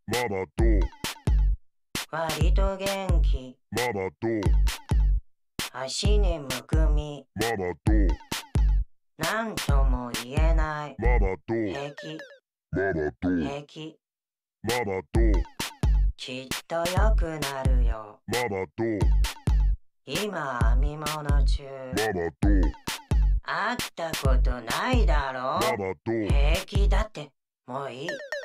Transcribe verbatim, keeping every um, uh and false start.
ママと割と元気。 ママと足にむくみ。 ママとなんとも言えない。 ママと平気ママと平気。 ママときっと良くなるよ。 ママと今編み物中。 ママと会ったことないだろ。 ママと平気だってもういい。